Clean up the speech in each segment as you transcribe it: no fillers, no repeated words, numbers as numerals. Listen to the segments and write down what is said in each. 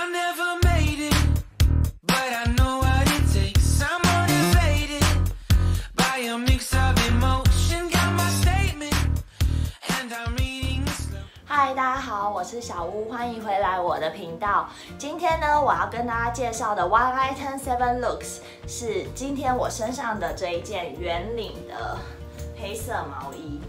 never made it, but I know what it takes. I'm motivated by a mix of emotion. Got my statement, and I'm reading it slow. 嗨，大家好，我是小屋，欢迎回来我的频道。今天呢，我要跟大家介绍的 1item7looks 是今天我身上的这一件圆领的黑色毛衣。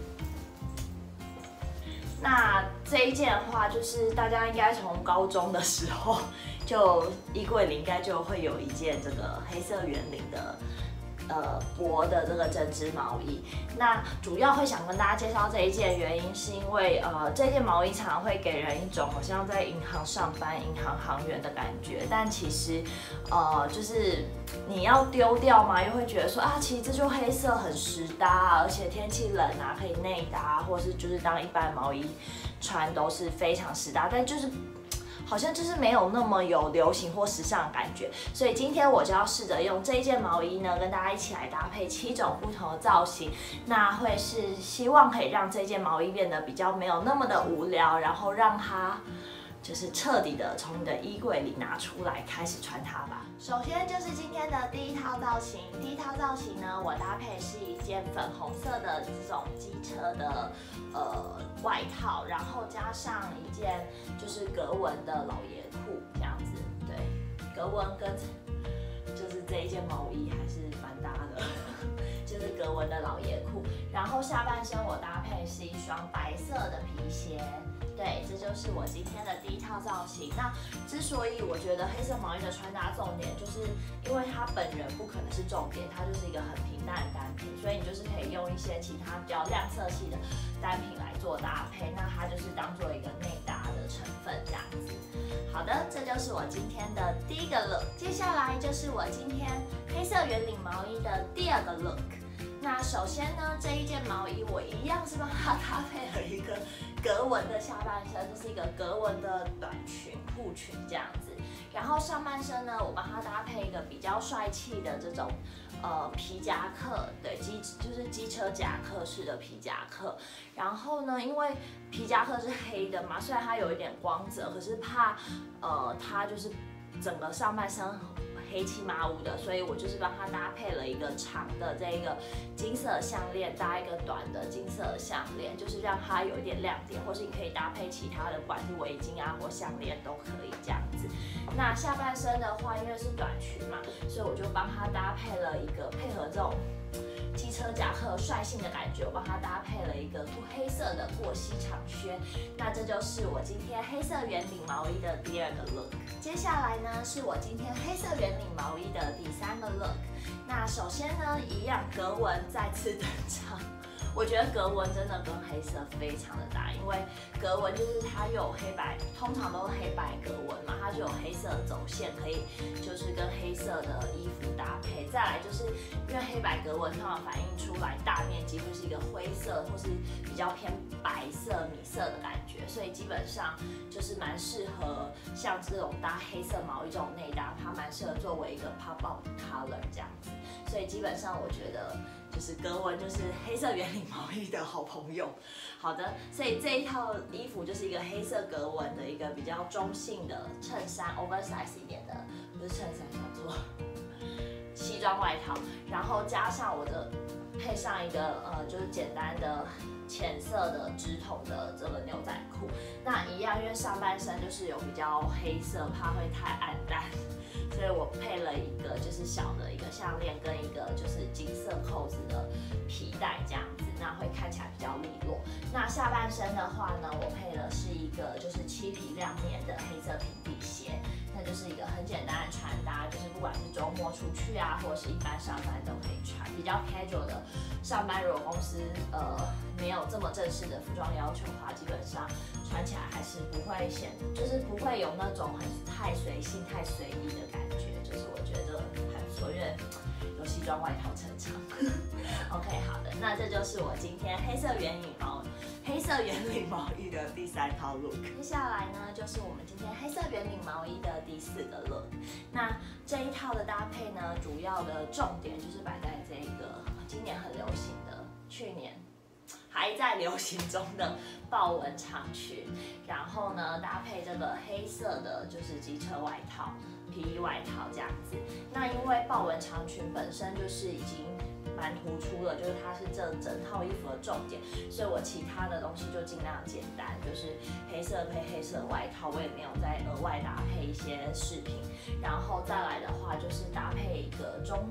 那这一件的话，就是大家应该从高中的时候，就衣柜里应该就会有一件这个黑色圆领的。薄的这个针织毛衣，那主要会想跟大家介绍这一件，原因是因为这件毛衣常常会给人一种好像在银行上班、银行行员的感觉，但其实就是你要丢掉嘛，又会觉得说啊，其实这就黑色很实搭啊，而且天气冷啊，可以内搭，或是就是当一般毛衣穿都是非常实搭，但就是好像就是没有那么有流行或时尚的感觉，所以今天我就要试着用这一件毛衣呢，跟大家一起来搭配7种不同的造型，那会是希望可以让这件毛衣变得比较没有那么的无聊，然后让它就是彻底的从你的衣柜里拿出来开始穿它吧。首先就是今天的第一套造型，呢，我搭配是一件粉红色的这种机车的外套，然后加上一件就是格纹的老爷裤这样子，对，格纹跟就是这一件毛衣还是蛮搭的，就是格纹的老爷裤，然后下半身我搭配是一双白色的皮鞋。对，这就是我今天的第一套造型。那之所以我觉得黑色毛衣的穿搭重点，就是因为它本人不可能是重点，它就是一个很平淡的单品，所以你就是可以用一些其他比较亮色系的单品来做搭配，那它就是当做一个内搭的成分这样子。好的，这就是我今天的第一个 look， 接下来就是我今天黑色圆领毛衣的第二个 look。那首先呢，这一件毛衣我一样是帮它搭配了一个格纹的下半身，这是一个格纹的短裙、护裙这样子。然后上半身呢，我帮它搭配一个比较帅气的这种皮夹克，对，就是机车夹克式的皮夹克。然后呢，因为皮夹克是黑的嘛，虽然它有一点光泽，可是怕它就是整个上半身黑漆麻乌的，所以我就是帮它搭配了一个长的这一个金色项链，搭一个短的金色项链，就是让它有一点亮点，或是你可以搭配其他的，不管是围巾啊或项链都可以这样子。那下半身的话，因为是短裙嘛，所以我就帮它搭配了一个配合这种机车夹克率性的感觉，我帮它搭配了一个黑色的过膝长靴。那这就是我今天黑色圆领毛衣的第二个 look。接下来呢，是我今天黑色圆领毛衣的第三个 look。那首先呢，一样格纹再次登场。我觉得格纹真的跟黑色非常的搭，因为格纹就是它有黑白，通常都是黑白格纹嘛，它就有黑色走线，可以就是跟黑色的衣服搭配。再来就是因为黑白格纹通常反映出来大面积会是一个灰色或是比较偏白色、米色的感觉，所以基本上就是蛮适合像这种搭黑色毛衣这种内搭，它蛮适合作为一个 pop up color 这样子。所以基本上我觉得就是格纹就是黑色圆领毛衣的好朋友。好的，所以这一套衣服就是一个黑色格纹的一个比较中性的衬衫 ，oversize 一点的，不是衬衫，叫做西装外套，然后加上我的配上一个就是简单的浅色的直筒的这个牛仔裤。那一样，因为上半身就是有比较黑色，怕会太暗淡。所以我配了一个就是小的一个项链跟一个就是金色扣子的皮带这样子，那会看起来比较利落。那下半身的话呢，我配的是一个就是漆皮亮面的黑色平底鞋，那就是一个很简单的穿搭，就是不管是周末出去啊，或者是一般上班都可以穿，比较 casual 的上班。如果公司没有这么正式的服装要求的话，基本上穿起来还是不会就是不会有那种太随性、太随意的感觉，就是我觉得还不错，因为有西装外套衬场。OK， 好的，那这就是我今天黑色圆领毛衣的第三套 look。接下来呢，就是我们今天黑色圆领毛衣的第四个 look。那这一套的搭配呢，主要的重点就是摆在这个今年很流行的，去年还在流行中的豹纹长裙，然后呢搭配这个黑色的就是机车外套、皮衣外套这样子。那因为豹纹长裙本身就是已经蛮突出了，就是它是这整套衣服的重点，所以我其他的东西就尽量简单，就是黑色配黑色外套，我也没有再额外搭配一些饰品。然后再来的话就是搭配一个中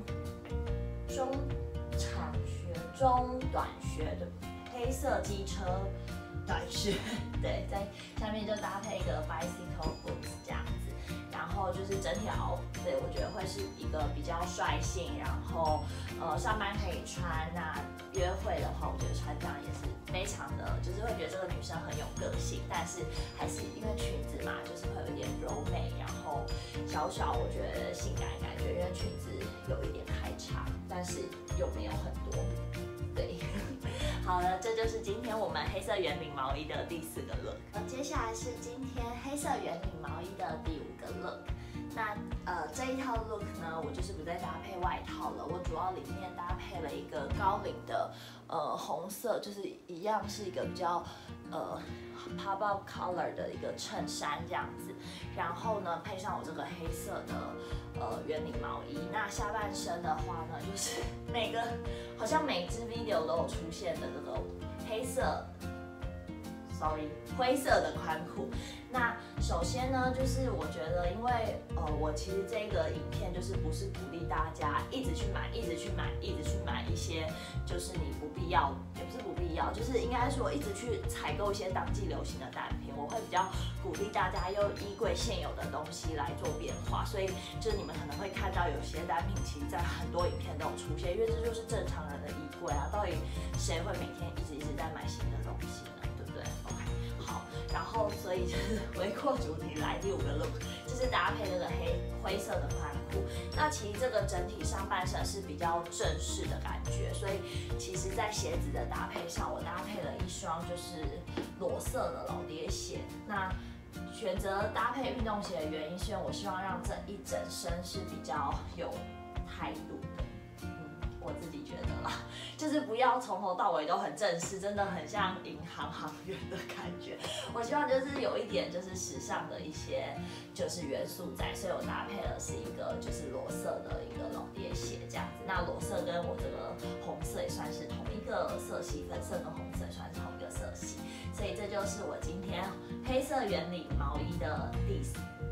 长靴、中短靴的黑色机车短靴，对，在下面就搭配一个 bicycle boots 这样子。然后就是整体对，我觉得会是一个比较率性，然后上班可以穿，那约会的话，我觉得穿这样也是非常的，就是会觉得这个女生很有个性，但是还是因为裙子嘛，就是会有一点柔美，然后小我觉得性感感觉，因为裙子有一点太长，但是又没有很多，对。好了，这就是今天我们黑色圆领毛衣的第4个 look。接下来是今天黑色圆领毛衣的第5个 look。那这一套 look 呢，我就是不再搭配外套了，我主要里面搭配了一个高领的红色，就是一样是一个比较pop up color 的一个衬衫这样子，然后呢配上我这个黑色的圆领毛衣。那下半身的话呢，就是好像每支 video 都有出现的这个灰色的宽裤。那首先呢，就是我觉得，因为我其实这个影片就是不是鼓励大家一直去买一些，就是你不必要，也不是不必要，就是应该说一直去采购一些当季流行的单品。我会比较鼓励大家用衣柜现有的东西来做变化，所以就是你们可能会看到有些单品其实在很多影片都有出现，因为这就是正常人的衣柜啊，到底谁会每天一直在买新的东西呢？对不对 ？OK， 好，然后所以就是回过主题来，第5个 look 就是搭配这个灰色的宽裤。那其实这个整体上半身是比较正式的感觉，所以其实在鞋子的搭配上，我搭配了一双就是裸色的老爹鞋。那选择搭配运动鞋的原因，是因为我希望让这一整身是比较有态度的。我自己觉得啦，就是不要从头到尾都很正式，真的很像银行行员的感觉。我希望就是有一点就是时尚的一些就是元素在，所以我搭配的是一个就是裸色的一个老爹鞋这样子。那裸色跟我这个红色也算是同一个色系，粉色跟红色也算是同一个色系，所以这就是我今天黑色圆领毛衣的第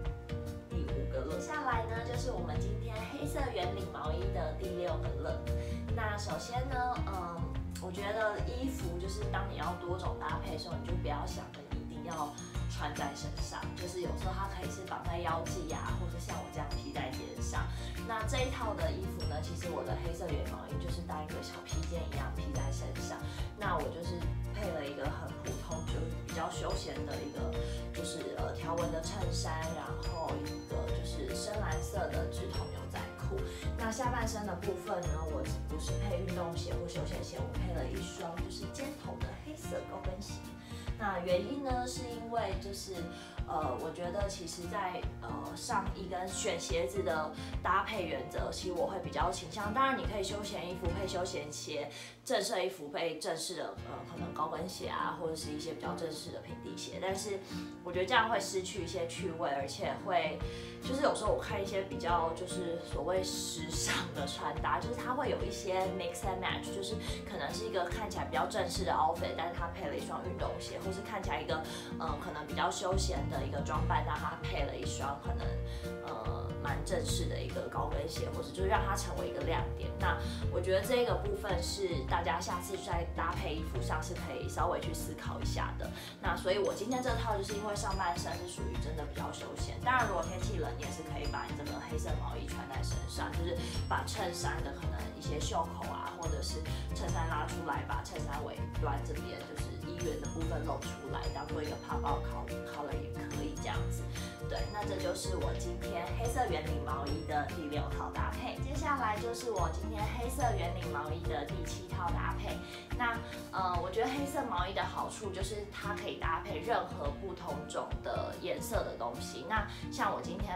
5个 look。接下来呢，就是我们今天黑色圆领毛衣的第6个 look。那首先呢，我觉得衣服就是当你要多种搭配的时候，你就不要想着一定要穿在身上，就是有时候它可以是绑在腰际啊，或者像我这样披在肩上。那这一套的衣服呢，其实我的黑色圆毛衣就是当一个小披肩一样披在身上。那我就是配了一个很普通，就是比较休闲的一个，就是条纹的衬衫，然后一个就是深蓝色的直筒牛仔裤。那下半身的部分呢，我不是配运动鞋或休闲鞋，我配了一双就是尖头的黑色高跟鞋。那原因呢，是因为就是我觉得其实在上衣跟选鞋子的搭配原则，其实我会比较倾向。当然，你可以休闲衣服配休闲鞋，正式衣服配正式的可能高跟鞋啊，或者是一些比较正式的平底鞋。但是我觉得这样会失去一些趣味，而且会就是有时候我看一些比较就是所谓时尚的穿搭，就是它会有一些 mix and match， 就是可能是一个看起来比较正式的 outfit， 但是它配了一双运动鞋，或是看起来一个可能比较休闲的一个装扮，但它配了一双可能蛮正式的一个高跟鞋，或者就是让它成为一个亮点。那我觉得这个部分是大家下次在搭配衣服上是可以稍微去思考一下的。那所以我今天这套就是因为上半身是属于真的比较休闲，当然如果天气冷，你也是可以把你这个黑色毛衣穿在身上，就是把衬衫的可能一些袖口啊，或者是衬衫拉出来，把衬衫尾端这边就是衣缘的部分露出来，当做一个泡泡 collar 也可以这样子。对，那这就是我今天黑色圆领毛衣的第6套搭配。接下来就是我今天黑色圆领毛衣的第7套搭配。那我觉得黑色毛衣的好处就是它可以搭配任何不同种的颜色的东西。那像我今天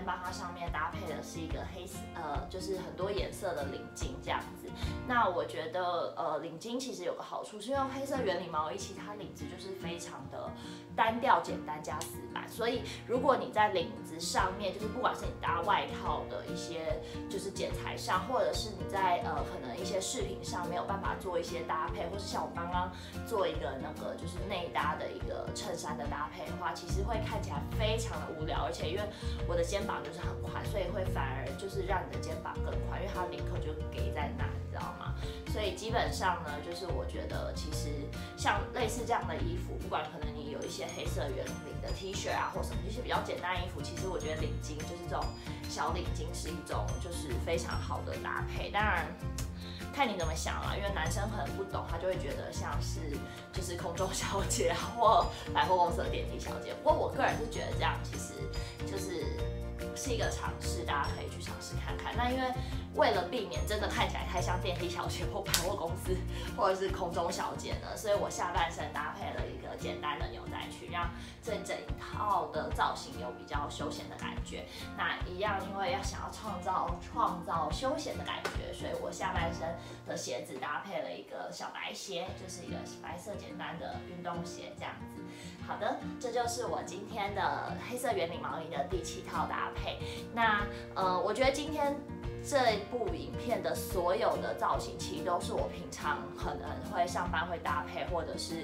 天帮它上面搭配的是一个就是很多颜色的领巾这样子。那我觉得领巾其实有个好处，是因为黑色圆领毛衣其实它领子就是非常的单调、简单加死板，所以如果你在领子上面，就是不管是你搭外套的一些就是剪裁上，或者是你在可能一些饰品上没有办法做一些搭配，或是像我刚刚做一个那个就是内搭的一个衬衫的搭配的话，其实会看起来非常的无聊，而且因为我的肩膀就是很宽，所以会反而就是让你的肩膀更宽，因为它领口就给在那，你知道吗？所以基本上呢，就是我觉得其实像类似这样的衣服，不管可能你有一些黑色圆领的 T 恤啊，或什么一些比较简单的衣服，其实我觉得领巾就是这种小领巾是一种就是非常好的搭配。当然看你怎么想啦，因为男生可能不懂，他就会觉得像是就是空中小姐或百货公司的电梯小姐。不过我个人是觉得这样其实是一个尝试，大家可以去尝试看看。那因为为了避免真的看起来太像电梯小姐或百货公司或者是空中小姐呢，所以我下半身搭配了一个简单的牛仔裙，让这整一套的造型有比较休闲的感觉。那一样，因为要想要创造休闲的感觉，所以我下半身的鞋子搭配了一个小白鞋，就是一个白色简单的运动鞋这样子。好的，这就是我今天的黑色圆领毛衣的第7套搭配。那我觉得今天这部影片的所有的造型，其实都是我平常可能会上班会搭配，或者是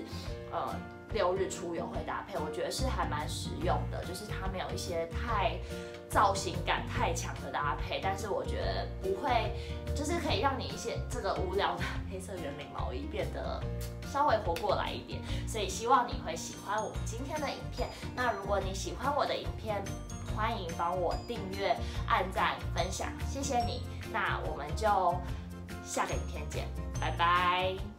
6日出游会搭配，我觉得是还蛮实用的，就是它没有一些太造型感太强的搭配，但是我觉得不会，就是可以让你一些这个无聊的黑色圆领毛衣变得稍微活过来一点，所以希望你会喜欢我们今天的影片。那如果你喜欢我的影片，欢迎帮我订阅、按赞、分享，谢谢你。那我们就下个影片见，拜拜。